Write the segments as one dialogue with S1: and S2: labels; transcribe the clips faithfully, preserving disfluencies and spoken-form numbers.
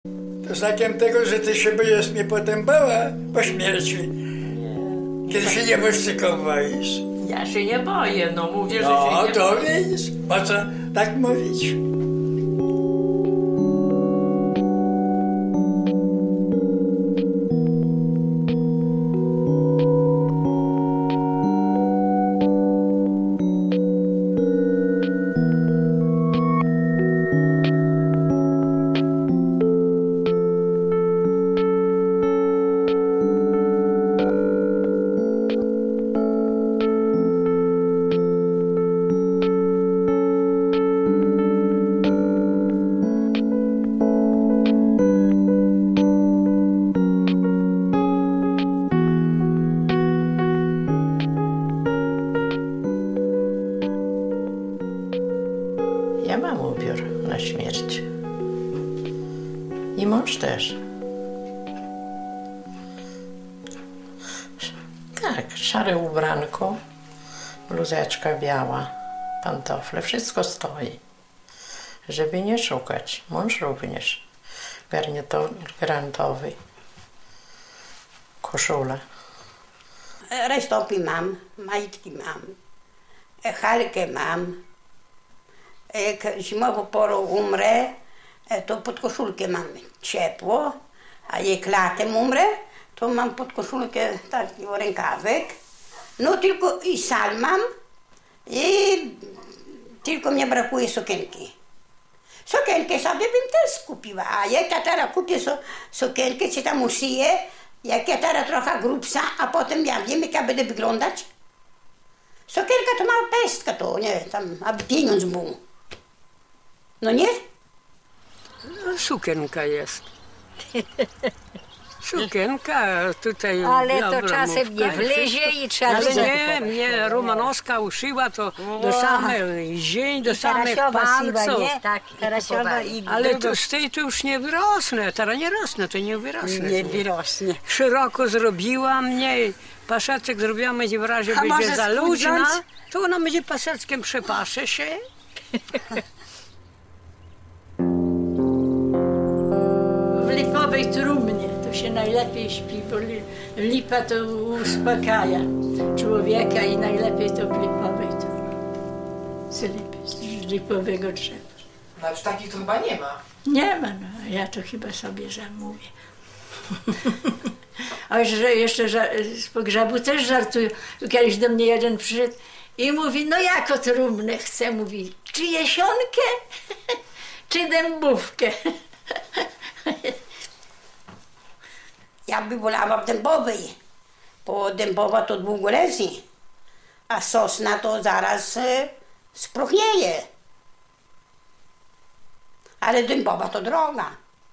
S1: To znakiem tego, że ty się będziesz mnie potem bała po śmierci. Nie. Kiedy się nie błyszczyką boisz.
S2: Ja się nie boję, no mówię, że
S1: no,
S2: się nie
S1: to
S2: boję.
S1: widzisz, po co tak mówić?
S2: Ja mam ubiór na śmierć. I mąż też. Tak, szare ubranko, bluzeczka biała, pantofle, wszystko stoi. Żeby nie szukać. Mąż również. Garnitur granatowy. Koszula.
S3: Rajstopy mam, majtki mam, halkę mam. Jak zimową porą umrę, to pod koszulkę mam ciepło, a jak latem umrę, to mam pod koszulkę taki rękawek. No tylko i sal mam i tylko mnie brakuje sukienki. Sukienkę sobie bym też kupiła, a jak ja teraz kupię so, sukienkę, czy tam uszyję, jak ja teraz trochę grubsza, a potem ja wiem, jak ja będę wyglądać. Sukienka to mała pestka to, nie, tam, aby pieniądz był. No nie?
S4: No, sukienka jest. Sukienka tutaj.
S5: Ale to czasem nie wlezie i trzeba...
S4: Ale nie, mnie Romanowska uszyła to do samej ziemi, do samych palców.
S5: Tak,
S4: ale to z tej to już nie wyrosnę, teraz nie rosnę, to nie wyrosnę.
S5: Nie wyrosnie.
S4: Szeroko zrobiła mnie, paseczek zrobiłam, będzie w razie będzie za luźna, to ona będzie paseczkiem przepasze się.
S6: W lipowej trumnie to się najlepiej śpi, bo lipa to uspokaja człowieka i najlepiej to w lipowej trumnie. Z, lipy, z lipowego drzewa.
S7: No już takich to chyba nie ma.
S6: Nie ma, no, ja to chyba sobie zamówię. A że jeszcze z pogrzebu też żartują. Kiedyś do mnie jeden przyszedł i mówi, no jako trumnę chcę, mówi, czy jesionkę, czy dębówkę.
S3: Ja by wolała w dębowej, bo dębowa to długo leży, a sosna to zaraz e, spróchnieje. Ale dębowa to droga.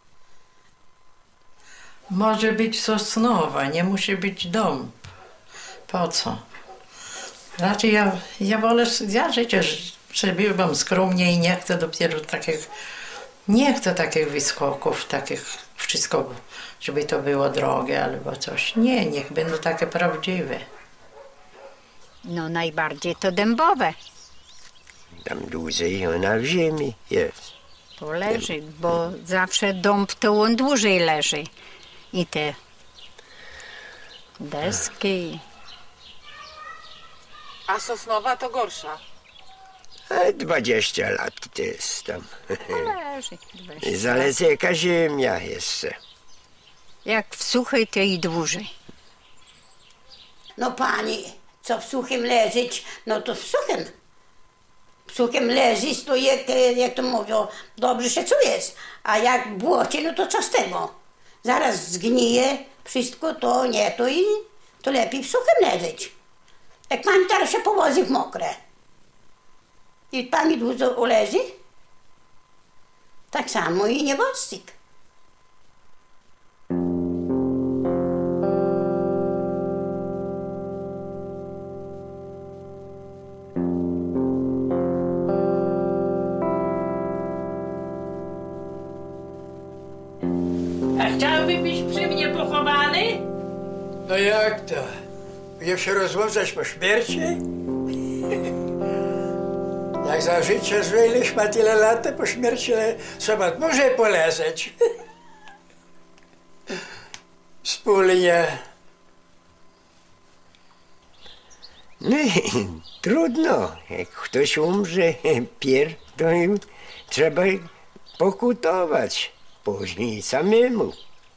S2: Może być sosnowa, nie musi być dąb. Po co? Raczej ja, ja wolę, ja życie przebiegam skromnie i nie chcę dopiero takich, nie chcę takich wyskoków, takich wszystko, żeby to było drogie albo coś. Nie, niech będą takie prawdziwe.
S5: No najbardziej to dębowe.
S8: Tam dłużej ona w ziemi jest.
S5: To leży, bo zawsze dąb to on dłużej leży. I te deski.
S7: A sosnowa to gorsza.
S8: A dwadzieścia lat to jest tam.
S5: Leży.
S8: I zalecę jaka ziemia jeszcze.
S5: Jak w suchej, to i dłużej.
S3: No pani, co w suchym leżeć, no to w suchym. W suchym leżyć, to jak, jak to mówią, dobrze się czujesz. A jak w błocie, no to co z tego? Zaraz zgnije wszystko, to nie, to i to lepiej w suchym leżeć. Jak pani teraz się powozi w mokre i pani dużo uleży, tak samo i nieboszczyk.
S6: A chciałby być przy mnie pochowany?
S1: No jak to? Będziemy się rozłączać po śmierci? Jak za życia żyliśmy tyle lat, to po śmierci trzeba dłużej poleżeć. wspólnie.
S8: No trudno, jak ktoś umrze pier, to im trzeba pokutować, później samemu.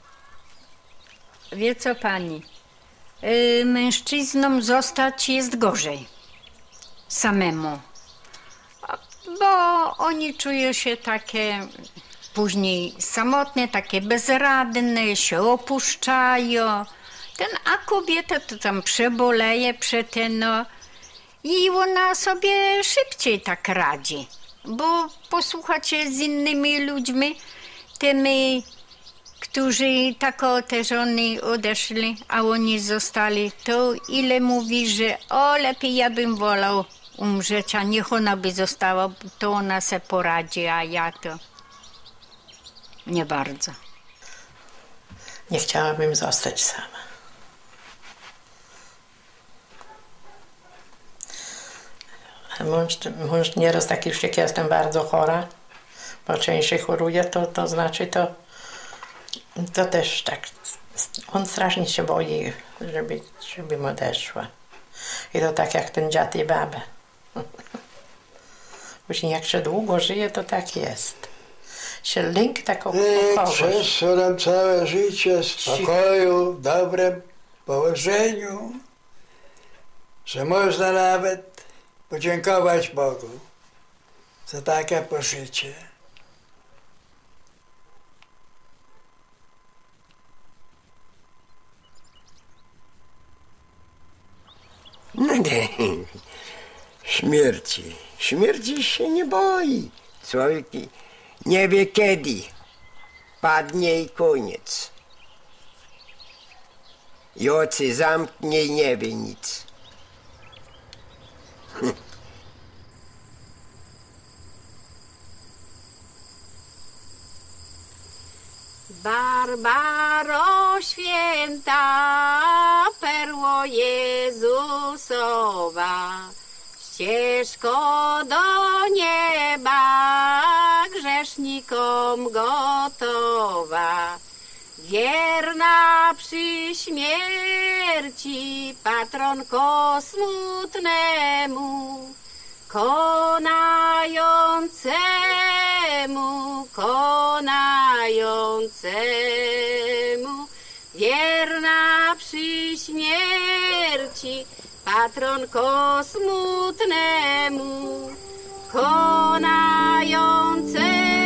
S5: Wie co pani, yy, mężczyznom zostać jest gorzej samemu, bo oni czują się takie później samotne, takie bezradne, się opuszczają. Ten, a kobieta to tam przeboleje przetem, no, i ona sobie szybciej tak radzi, bo posłuchacie z innymi ludźmi, tymi, którzy tako te żony odeszli, a oni zostali, to ile mówi, że o, lepiej ja bym wolał umrzeć, a niech ona by została, to ona se poradzi, a ja to nie bardzo.
S2: Nie chciałabym zostać sama. Mąż, mąż nieraz taki już jak jestem bardzo chora, bo częściej choruje, to, to znaczy to, to też tak, on strasznie się boi, żeby, żebym odeszła. I to tak jak ten dziad i baba. Później jak się długo żyje, to tak jest. Się lęk taką kogoś.
S1: Przez nam całe życie w spokoju, w dobrym położeniu, że można nawet podziękować Bogu za takie pożycie.
S8: No nie, śmierci. Śmierci się nie boi. Człowiek nie wie kiedy. Padnie i koniec. I oczy zamknie i nie wie nic.
S9: Barbaro święta, perło Jezusowa, ścieżko do nieba, grzesznikom gotowa. Wierna przy śmierci, patronko smutnemu, konającemu, konającemu. Wierna przy śmierci, patronko smutnemu, konającemu.